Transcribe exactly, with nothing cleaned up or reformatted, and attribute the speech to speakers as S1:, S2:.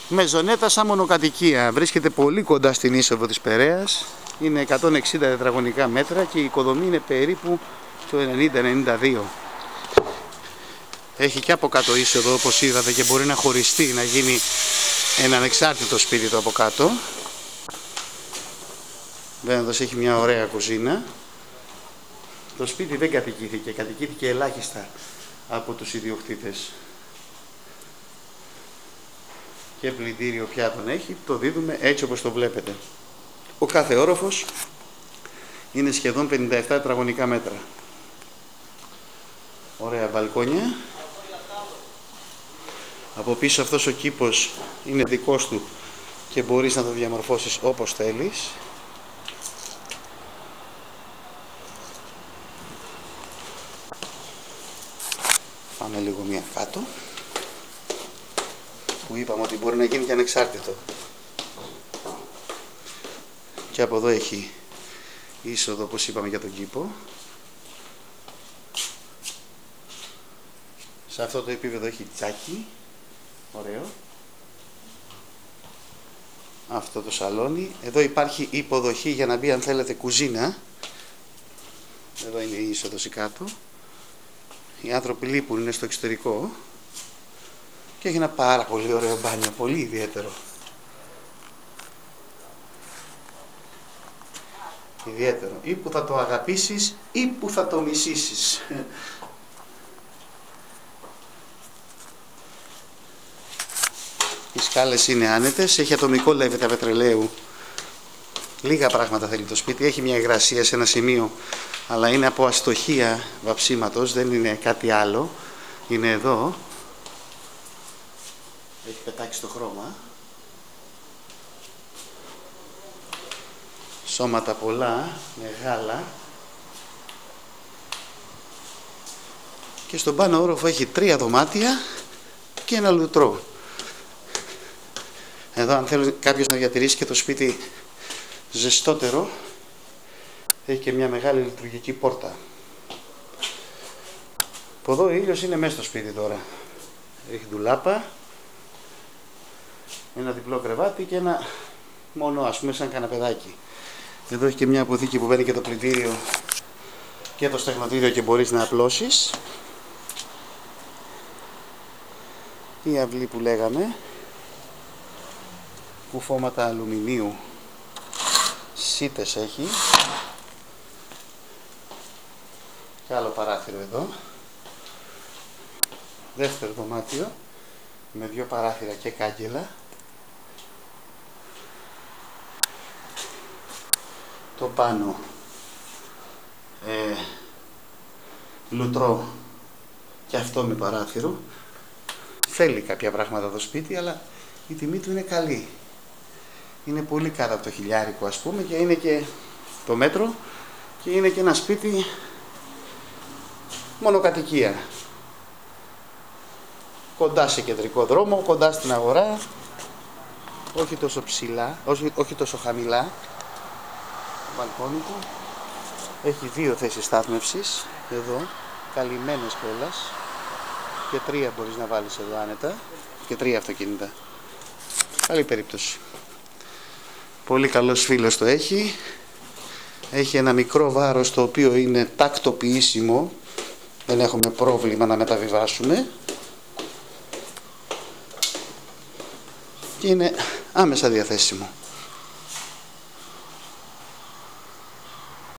S1: Μεζονέτα σαν μονοκατοικία. Βρίσκεται πολύ κοντά στην είσοδο της Περαίας. Είναι εκατόν εξήντα τετραγωνικά μέτρα και η οικοδομή είναι περίπου το ενενήντα ενενήντα δύο. Έχει και από κάτω είσοδο όπως είδατε και μπορεί να χωριστεί, να γίνει ένα ανεξάρτητο σπίτι το από κάτω. Βαίνοντας έχει μια ωραία κουζίνα. Το σπίτι δεν κατοικήθηκε, κατοικήθηκε ελάχιστα από τους ιδιοκτήτες. Και πλυντήριο πιάτων έχει, το δίδουμε έτσι όπως το βλέπετε. Ο κάθε όροφος είναι σχεδόν πενήντα επτά τετραγωνικά μέτρα. Ωραία μπαλκόνια. Από πίσω αυτός ο κήπος είναι δικός του και μπορείς να το διαμορφώσεις όπως θέλεις. Πάμε λίγο μία κάτω, που είπαμε ότι μπορεί να γίνει και ανεξάρτητο. Και από εδώ έχει είσοδο όπως είπαμε για τον κήπο. Σε αυτό το επίπεδο έχει τσάκι, ωραίο. Αυτό το σαλόνι. Εδώ υπάρχει υποδοχή για να μπει αν θέλετε κουζίνα. Εδώ είναι η είσοδος κάτω. Οι άνθρωποι λείπουν, είναι στο εξωτερικό. Και έχει ένα πάρα πολύ ωραίο μπάνιο, πολύ ιδιαίτερο. Ιδιαίτερο. Ή που θα το αγαπήσεις ή που θα το μισήσεις. Οι σκάλες είναι άνετες, έχει ατομικό λέβητα πετρελαίου. Λίγα πράγματα θέλει το σπίτι, έχει μια υγρασία σε ένα σημείο, αλλά είναι από αστοχία βαψίματος, δεν είναι κάτι άλλο. Είναι εδώ. Έχει πετάξει το χρώμα. Σώματα πολλά, μεγάλα. Και στον πάνω όροφο έχει τρία δωμάτια και ένα λουτρό. Εδώ αν θέλει κάποιος να διατηρήσει και το σπίτι ζεστότερο, έχει και μια μεγάλη λειτουργική πόρτα. Από εδώ ο ήλιος είναι μέσα στο σπίτι τώρα. Έχει ντουλάπα, ένα διπλό κρεβάτι και ένα μόνο, ας πούμε, σαν καναπεδάκι. Εδώ έχει και μια αποθήκη που μπαίνει και το πλυντήριο και το στεγνοτήριο και μπορείς να απλώσεις. Η αυλή που λέγαμε, κουφώματα αλουμινίου, σίτες έχει. Και άλλο παράθυρο εδώ. Δεύτερο δωμάτιο με δύο παράθυρα και κάγκελα. Το πάνω ε, λουτρό και αυτό με παράθυρο. Θέλει κάποια πράγματα το σπίτι, αλλά η τιμή του είναι καλή. Είναι πολύ κάτω από το χιλιάρικο ας πούμε και είναι και το μέτρο και είναι και ένα σπίτι μονοκατοικία. Κοντά σε κεντρικό δρόμο, κοντά στην αγορά, όχι τόσο ψηλά, όχι, όχι τόσο χαμηλά. Το μπαλκόνι του έχει δύο θέσεις στάθμευσης εδώ, καλυμμένες κιόλας, και τρία μπορείς να βάλεις εδώ άνετα, και τρία αυτοκίνητα. Καλή περίπτωση. Πολύ καλός φίλος το έχει. Έχει ένα μικρό βάρος το οποίο είναι τακτοποιήσιμο. Δεν έχουμε πρόβλημα να μεταβιβάσουμε. Και είναι άμεσα διαθέσιμο.